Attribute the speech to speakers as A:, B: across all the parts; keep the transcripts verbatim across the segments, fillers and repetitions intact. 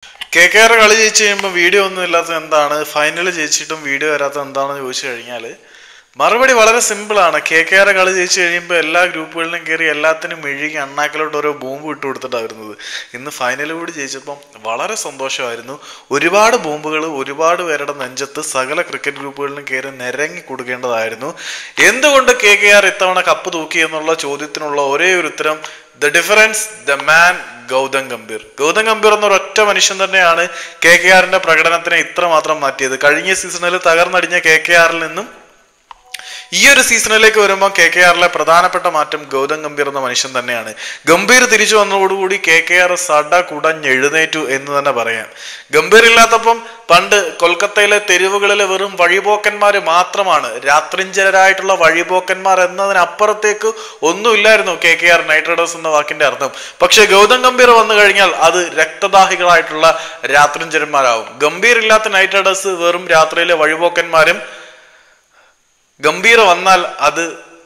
A: K K R കളി ജയിച്ചു കഴിയുമ്പോൾ വീഡിയോ ഒന്നും ഇല്ലാത്തത് എന്താണ്, ഫൈനൽ ജയിച്ചിട്ടും വീഡിയോ വരാത്തത് എന്താണെന്ന് ചോദിച്ചു കഴിഞ്ഞാൽ മറുപടി വളരെ സിമ്പിളാണ്. കെ കെ ആർ കളി ജയിച്ചു കഴിയുമ്പോൾ എല്ലാ ഗ്രൂപ്പുകളിലും കയറി എല്ലാത്തിനും മെഴുകി അണ്ണാക്കിലോട്ട് ഓരോ ബോംബ് ഇട്ട് കൊടുത്തിട്ടാണ് വരുന്നത്. ഇന്ന് ഫൈനൽ കൂടി ജയിച്ചപ്പം വളരെ സന്തോഷമായിരുന്നു. ഒരുപാട് ബോംബുകൾ ഒരുപാട് പേരുടെ നെഞ്ചത്ത് സകല ക്രിക്കറ്റ് ഗ്രൂപ്പുകളിലും കയറി നിരങ്ങി കൊടുക്കേണ്ടതായിരുന്നു. എന്തുകൊണ്ട് കെ കെ ആർ ഇത്തവണ കപ്പ് തൂക്കി എന്നുള്ള ചോദ്യത്തിനുള്ള ഒരേ ഒരു ഉത്തരം, the difference, the man, Gautam Gambhir. Gautam Gambhir എന്ന ഒരൊറ്റ മനുഷ്യൻ തന്നെയാണ് കെ കെ ആറിന്റെ പ്രകടനത്തിനെ ഇത്രമാത്രം മാറ്റിയത്. കഴിഞ്ഞ സീസണിൽ തകർന്നടിഞ്ഞ കെ കെ ആറിൽ നിന്നും ഈ ഒരു സീസണിലേക്ക് വരുമ്പോൾ കെ കെ ആറിലെ പ്രധാനപ്പെട്ട മാറ്റം ഗൗതം ഗംഭീർ എന്ന മനുഷ്യൻ തന്നെയാണ്. ഗംഭീർ തിരിച്ചു വന്നതോടുകൂടി കെ കെ ആർ സട കുടഞ്ഞെഴുന്നേറ്റു എന്ന് തന്നെ പറയാം. ഗംഭീർ ഇല്ലാത്തപ്പം പണ്ട് കൊൽക്കത്തയിലെ തെരുവുകളിലെ വെറും വഴിപോക്കന്മാര് മാത്രമാണ്, രാത്രിഞ്ചരായിട്ടുള്ള വഴിപോക്കന്മാർ എന്നതിനപ്പുറത്തേക്ക് ഒന്നുമില്ലായിരുന്നു K K R Knight Riders എന്ന വാക്കിന്റെ അർത്ഥം. പക്ഷെ ഗൗതം ഗംഭീർ വന്നു കഴിഞ്ഞാൽ അത് രക്തദാഹികളായിട്ടുള്ള രാത്രിഞ്ചരന്മാരാവും. ഗംഭീർ ഇല്ലാത്ത നൈറ്റ് റൈഡേഴ്സ് വെറും രാത്രിയിലെ വഴിപോക്കന്മാരും, ഗംഭീർ വന്നാൽ അത്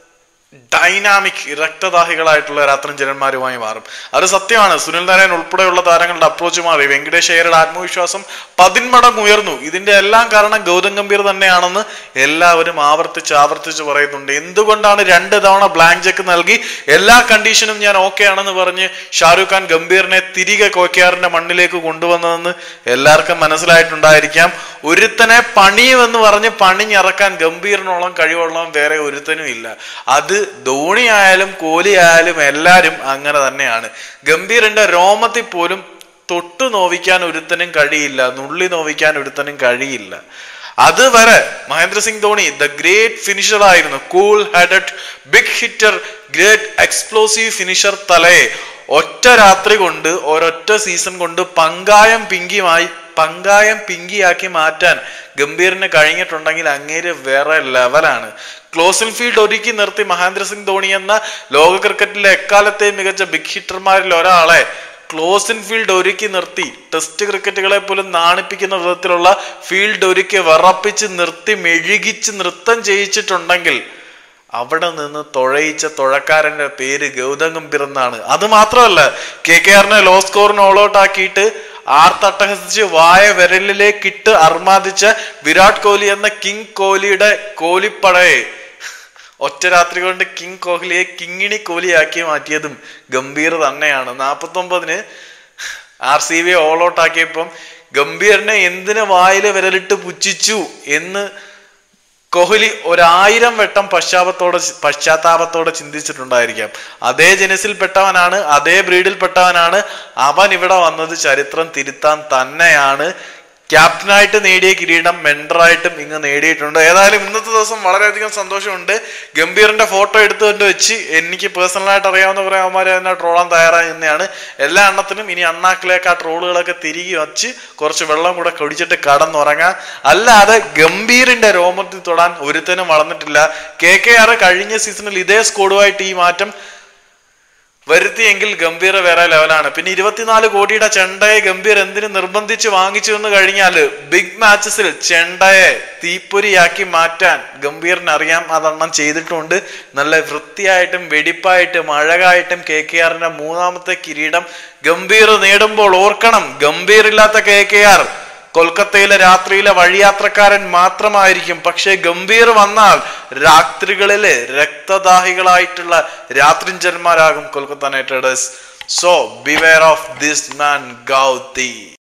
A: ഡൈനാമിക് രക്തദാഹികളായിട്ടുള്ള രാത്രിഞ്ചരന്മാരുമായി മാറും. അത് സത്യമാണ്. സുനിൽ നാരായൺ ഉൾപ്പെടെയുള്ള താരങ്ങളുടെ അപ്രോച്ച് മാറി. വെങ്കടേഷ് അയ്യരുടെ ആത്മവിശ്വാസം പതിന്മടങ്ങ് ഉയർന്നു. ഇതിന്റെ എല്ലാം കാരണം ഗൗതം ഗംഭീർ തന്നെയാണെന്ന് എല്ലാവരും ആവർത്തിച്ച് ആവർത്തിച്ച് പറയുന്നുണ്ട്. എന്തുകൊണ്ടാണ് രണ്ട് തവണ ബ്ലാങ്ക് ചെക്ക് നൽകി എല്ലാ കണ്ടീഷനും ഞാൻ ഓക്കെ ആണെന്ന് പറഞ്ഞ് ഷാരൂഖ് ഖാൻ ഗംഭീറിനെ തിരികെ കോക്കിയാറിന്റെ മണ്ണിലേക്ക് കൊണ്ടുവന്നതെന്ന് എല്ലാവർക്കും മനസ്സിലായിട്ടുണ്ടായിരിക്കാം. ഒരുത്തനെ പണിയുമെന്ന് പറഞ്ഞ് പണിഞ്ഞിറക്കാൻ ഗംഭീറിനോളം കഴിവുള്ളവൻ വേറെ ഒരുത്തനും ഇല്ല. അത് ധോണി ആയാലും കോഹ്ലി ആയാലും എല്ലാരും അങ്ങനെ തന്നെയാണ്. ഗംഭീറിന്റെ രോമത്തിൽ പോലും തൊട്ടു നോവിക്കാൻ ഒരുത്തനും കഴിയില്ല, നുള്ളി നോവിക്കാൻ ഒരുത്തനും കഴിയില്ല. അതുവരെ Mahendra Singh Dhoni the great finisher ആയിരുന്നു. Cool headed big hitter, great explosive finisher തലയെ ഒറ്റ രാത്രി കൊണ്ട് ഒരൊറ്റ സീസൺ കൊണ്ട് പങ്കായം പിങ്കിയുമായി പങ്കായം പിങ്കിയാക്കി മാറ്റാൻ ഗംഭീറിന് കഴിഞ്ഞിട്ടുണ്ടെങ്കിൽ അങ്ങേര് വേറെ ലെവലാണ്. ക്ലോസിൽ ഫീൽഡ് ഒരുക്കി നിർത്തി മഹേന്ദ്ര സിംഗ് ധോണി എന്ന ലോക ക്രിക്കറ്റിലെ എക്കാലത്തെയും മികച്ച ബിഗ് ഹിറ്റർമാരിൽ ഒരാളെ ക്ലോസിൻ ഫീൽഡ് ഒരുക്കി നിർത്തി ടെസ്റ്റ് ക്രിക്കറ്റുകളെ പോലും നാണിപ്പിക്കുന്ന വിധത്തിലുള്ള ഫീൽഡ് ഒരുക്കി വിറപ്പിച്ച് നിർത്തി മെഴുകിച്ച് നൃത്തം ചെയ്യിച്ചിട്ടുണ്ടെങ്കിൽ അവിടെ നിന്ന് തുഴയിച്ച തുഴക്കാരന്റെ പേര് ഗൗതം ഗംഭീർ എന്നാണ്. അത് മാത്രമല്ല, കെ കെ ആറിനെ ലോ സ്കോറിന് ഓൾ ഔട്ട് ആക്കിയിട്ട് ആർത്തട്ടഹസിച്ച് വായ വിരലിലേക്കിട്ട് അർമാദിച്ച വിരാട് കോഹ്ലി എന്ന കിങ് കോഹ്ലിയുടെ കോഹ്ലിപ്പടയെ ഒറ്റ രാത്രി കൊണ്ട് കിങ് കോഹ്ലിയെ കിങ്ങിണി കോഹ്ലിയാക്കി മാറ്റിയതും ഗംഭീർ തന്നെയാണ്. നാൽപ്പത്തി ഒമ്പതിന് ആർ സി ബിയെ ഓൾ ഔട്ട് ആക്കിയപ്പം ഗംഭീറിനെ എന്തിന് വായില് വിരലിട്ട് പുച്ഛിച്ചു എന്ന് കോഹ്ലി ഒരായിരം വട്ടം പശ്ചാത്തലത്തോടെ പശ്ചാത്താപത്തോടെ ചിന്തിച്ചിട്ടുണ്ടായിരിക്കാം. അതേ ജനസിൽപ്പെട്ടവനാണ്, അതേ ബ്രീഡിൽപ്പെട്ടവനാണ് അവൻ. ഇവിടെ വന്നത് ചരിത്രം തിരുത്താൻ തന്നെയാണ്. ക്യാപ്റ്റനായിട്ട് നേടിയ കിരീടം മെൻഡറായിട്ടും ഇങ്ങ് നേടിയിട്ടുണ്ട്. ഏതായാലും ഇന്നത്തെ ദിവസം വളരെയധികം സന്തോഷമുണ്ട്. ഗംഭീറിന്റെ ഫോട്ടോ എടുത്തുകൊണ്ട് വെച്ച് എനിക്ക് പേഴ്സണലായിട്ട് അറിയാവുന്ന കുറെ അവന്മാരെ തന്നെ ട്രോളാൻ തയ്യാറായി തന്നെയാണ്. എല്ലാ എണ്ണത്തിനും ഇനി അണ്ണാക്കിലേക്ക് ആ ട്രോളുകളൊക്കെ തിരികെ വച്ച് കുറച്ച് വെള്ളം കൂടെ കുടിച്ചിട്ട് കടന്നുറങ്ങാൻ. അല്ലാതെ ഗംഭീറിന്റെ രോമത്തിൽ തൊടാൻ ഒരുത്തനും വളർന്നിട്ടില്ല. കെ കെ ആർ കഴിഞ്ഞ സീസണിൽ ഇതേ സ്കോഡുമായിട്ട് ഈ മാറ്റം വരുത്തിയെങ്കിൽ ഗംഭീർ വേറെ ലെവലാണ്. പിന്നെ ഇരുപത്തിനാല് കോടിയുടെ ചെണ്ടയെ ഗംഭീർ എന്തിനു നിർബന്ധിച്ച് വാങ്ങിച്ചു എന്ന് കഴിഞ്ഞാൽ ബിഗ് മാച്ചസിൽ ചെണ്ടയെ തീപ്പൊരിയാക്കി മാറ്റാൻ ഗംഭീറിന് അറിയാം. അതെണ്ണം ചെയ്തിട്ടുണ്ട്. നല്ല വൃത്തിയായിട്ടും വെടിപ്പായിട്ടും അഴകായിട്ടും കെ കെ ആറിന്റെ മൂന്നാമത്തെ കിരീടം ഗംഭീർ നേടുമ്പോൾ ഓർക്കണം, ഗംഭീർ ഇല്ലാത്ത കെ കെ ആർ കൊൽക്കത്തയിലെ രാത്രിയിലെ വഴിയാത്രക്കാരൻ മാത്രമായിരിക്കും. പക്ഷെ ഗംഭീർ വന്നാൽ രാത്രികളിലെ രക്തദാഹികളായിട്ടുള്ള രാത്രിഞ്ചന്മാരാകും Kolkata Knight Riders. So beware of this man ഗൗതി.